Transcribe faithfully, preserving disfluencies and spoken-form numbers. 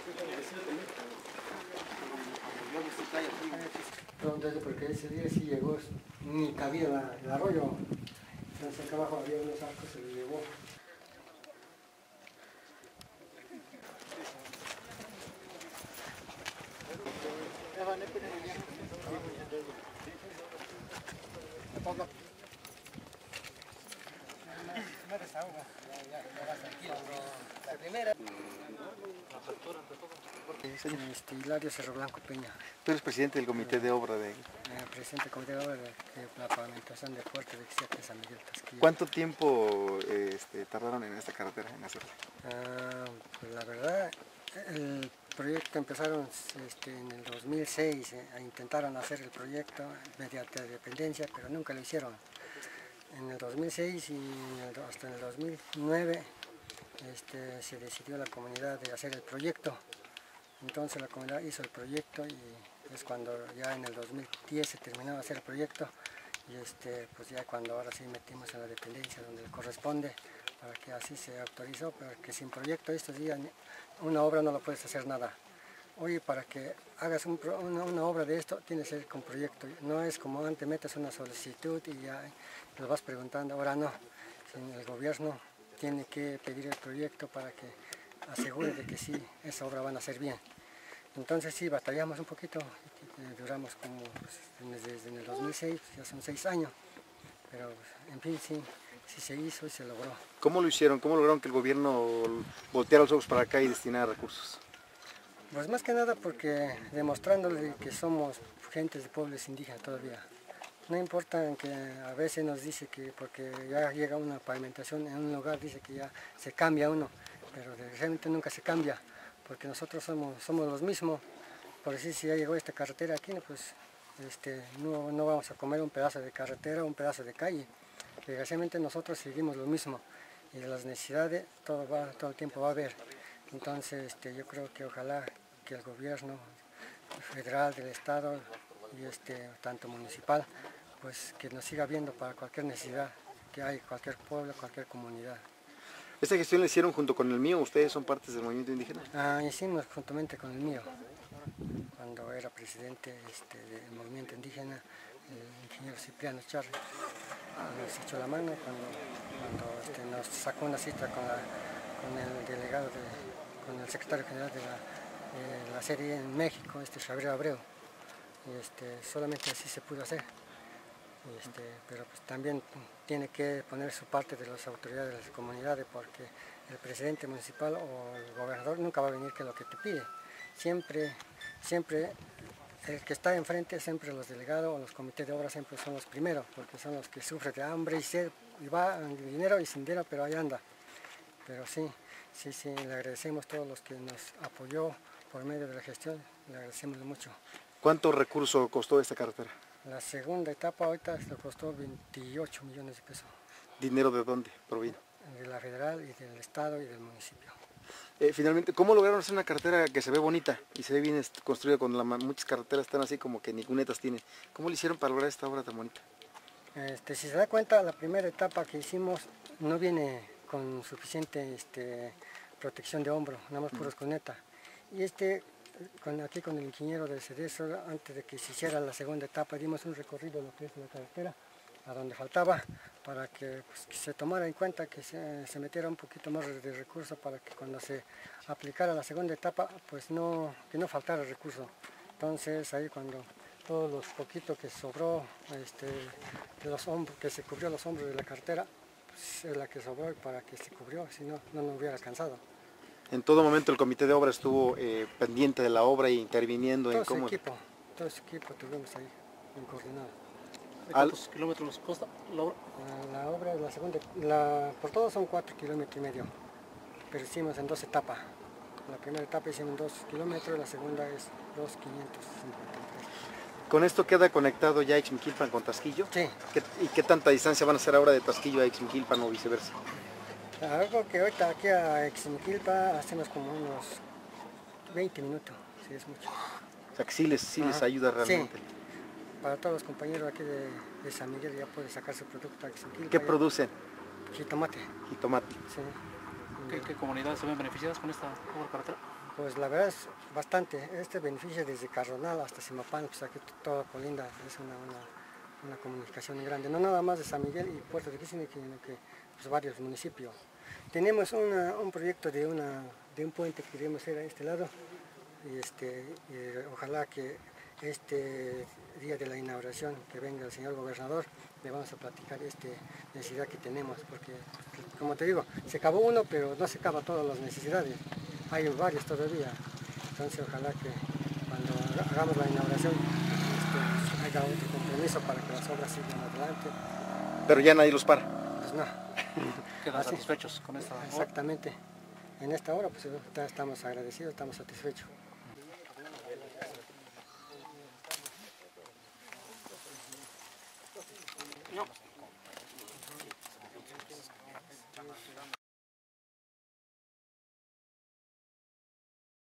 Entonces, porque ese día sí llegó, ni cabía la, el arroyo. Entonces acá abajo había unos arcos, se lo llevó. La primera. Este, Hilario Cerro Blanco Peña. Tú eres presidente del comité de obra de... Eh, presidente del comité de obra de, de la pavimentación de Puerto de Ixtepe, San Miguel Tasquillo. ¿Cuánto tiempo este, tardaron en esta carretera, en hacerla? Ah, pues la verdad, el proyecto empezaron este, en el dos mil seis, eh, intentaron hacer el proyecto mediante dependencia, pero nunca lo hicieron. En el dos mil seis y el, hasta en el dos mil nueve este, se decidió la comunidad de hacer el proyecto. Entonces la comunidad hizo el proyecto y es cuando ya en el dos mil diez se terminó de hacer el proyecto y este, pues ya cuando ahora sí metimos en la dependencia donde le corresponde para que así se autorizó, porque sin proyecto estos días una obra no lo puedes hacer nada. Oye, para que hagas un, una, una obra de esto tiene que ser con proyecto, no es como antes metes una solicitud y ya lo vas preguntando, ahora no, el gobierno tiene que pedir el proyecto para que asegure de que sí, esa obra van a ser bien. Entonces sí, batallamos un poquito, duramos como pues, desde el dos mil seis, ya son seis años, pero en fin sí, sí se hizo y se logró. ¿Cómo lo hicieron? ¿Cómo lograron que el gobierno volteara los ojos para acá y destinara recursos? Pues más que nada porque demostrándole que somos gentes de pueblos indígenas todavía. No importa que a veces nos dice que porque ya llega una pavimentación en un lugar, dice que ya se cambia uno, pero realmente nunca se cambia, porque nosotros somos, somos los mismos. Por decir, si ya llegó esta carretera aquí, pues este, no, no vamos a comer un pedazo de carretera o un pedazo de calle. Desgraciadamente nosotros seguimos lo mismo y de las necesidades todo, va, todo el tiempo va a haber. Entonces este, yo creo que ojalá que el gobierno federal del estado y este, tanto municipal, pues que nos siga viendo para cualquier necesidad que hay, cualquier pueblo, cualquier comunidad. ¿Esta gestión la hicieron junto con el mío? ¿Ustedes son partes del movimiento indígena? Ah, hicimos juntamente con el mío, cuando era presidente este, del movimiento indígena, el ingeniero Cipriano Charri. Nos echó la mano cuando, cuando este, nos sacó una cita con, la, con el delegado, de, con el secretario general de la, de la serie en México, este Javier Abreu. Y este, solamente así se pudo hacer. Este, pero pues también tiene que poner su parte de las autoridades de las comunidades, porque el presidente municipal o el gobernador nunca va a venir que lo que te pide. Siempre, siempre el que está enfrente, siempre los delegados o los comités de obra siempre son los primeros, porque son los que sufren de hambre y sed, y va en dinero y sin dinero, pero ahí anda. Pero sí, sí, sí, le agradecemos a todos los que nos apoyó por medio de la gestión, le agradecemos mucho. ¿Cuánto recurso costó esta carretera? La segunda etapa ahorita le costó veintiocho millones de pesos. ¿Dinero de dónde provino? De la federal y del estado y del municipio. Eh, finalmente, ¿cómo lograron hacer una carretera que se ve bonita y se ve bien construida cuando la, muchas carreteras están así como que ni cunetas tienen? ¿Cómo lo hicieron para lograr esta obra tan bonita? Este, si se da cuenta, la primera etapa que hicimos no viene con suficiente este, protección de hombro, nada más puros cunetas. Y este, con, aquí con el ingeniero de Cedeso, antes de que se hiciera la segunda etapa, dimos un recorrido a lo que es la carretera, a donde faltaba, para que, pues, que se tomara en cuenta que se, se metiera un poquito más de recursos para que cuando se aplicara la segunda etapa, pues no, que no faltara recurso. Entonces ahí cuando todos los poquitos que sobró, este, de los hombros, que se cubrió los hombros de la carretera, pues es la que sobró para que se cubrió, si no, no nos hubiera alcanzado. En todo momento el comité de obra estuvo eh, pendiente de la obra e interviniendo todo en cómo... Todo su equipo, todo su equipo tuvimos ahí, en coordinado. ¿Cuántos Al... kilómetros nos consta la obra? La, la obra, la segunda, la, por todo son cuatro kilómetros y medio, pero hicimos en dos etapas. La primera etapa hicimos dos kilómetros, la segunda es dos quinientos cincuenta y tres. ¿Con esto queda conectado ya Ixmiquilpan con Tasquillo? Sí. ¿Qué, ¿Y qué tanta distancia van a hacer ahora de Tasquillo a Ixmiquilpan o viceversa? Algo que ahorita aquí a Ixmiquilpan hacemos como unos veinte minutos, si es mucho. O sea que sí les, sí les ayuda realmente. Sí. Para todos los compañeros aquí de, de San Miguel ya puede sacar su producto a Ixmiquilpan. ¿Qué producen? Jitomate. Jitomate. Sí. ¿Qué, ¿Qué comunidades se ven beneficiadas con esta obra carretera? Pues la verdad es bastante. Este beneficia desde Carronal hasta Simapán, pues aquí toda Colinda es una, una, una comunicación grande. No nada más de San Miguel y Puerto Rico, sino que, sino que pues, varios municipios. Tenemos una, un proyecto de, una, de un puente que queremos hacer a este lado. Y este, y ojalá que este día de la inauguración que venga el señor gobernador, le vamos a platicar esta necesidad que tenemos, porque como te digo, se acabó uno, pero no se acaba todas las necesidades, hay varios todavía, entonces ojalá que cuando hagamos la inauguración este, haya otro compromiso para que las obras sigan adelante. Pero ya nadie los para. Pues no. Quedan Así, satisfechos con esta obra. Exactamente. En esta hora pues estamos agradecidos, estamos satisfechos. No.